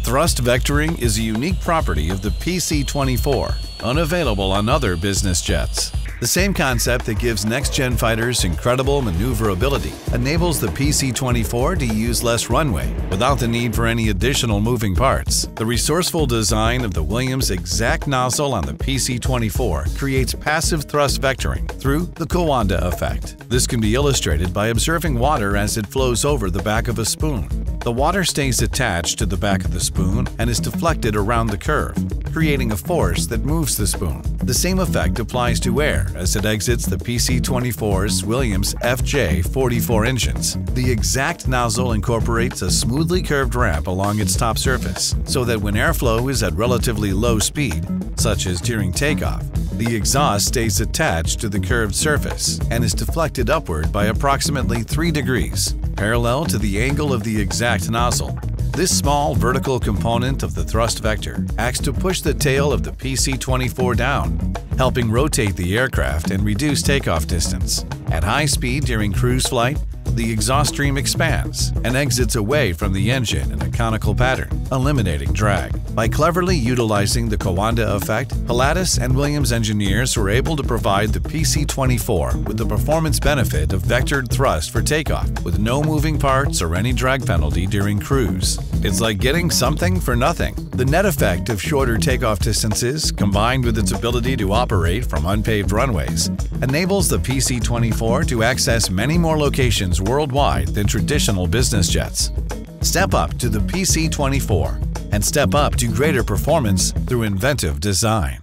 Thrust vectoring is a unique property of the PC-24, unavailable on other business jets. The same concept that gives next-gen fighters incredible maneuverability enables the PC-24 to use less runway without the need for any additional moving parts. The resourceful design of the Williams exact nozzle on the PC-24 creates passive thrust vectoring through the Coanda effect. This can be illustrated by observing water as it flows over the back of a spoon. The water stays attached to the back of the spoon and is deflected around the curve, creating a force that moves the spoon. The same effect applies to air as it exits the PC-24's Williams FJ44 engines. The exact nozzle incorporates a smoothly curved ramp along its top surface, so that when airflow is at relatively low speed, such as during takeoff, the exhaust stays attached to the curved surface and is deflected upward by approximately 3 degrees, parallel to the angle of the exact nozzle. This small vertical component of the thrust vector acts to push the tail of the PC-24 down, helping rotate the aircraft and reduce takeoff distance. At high speed during cruise flight, the exhaust stream expands and exits away from the engine in a conical pattern, eliminating drag. By cleverly utilizing the Coanda effect, Pilatus and Williams engineers were able to provide the PC-24 with the performance benefit of vectored thrust for takeoff, with no moving parts or any drag penalty during cruise. It's like getting something for nothing. The net effect of shorter takeoff distances, combined with its ability to operate from unpaved runways, enables the PC-24 to access many more locations worldwide than traditional business jets. Step up to the PC-24 and step up to greater performance through inventive design.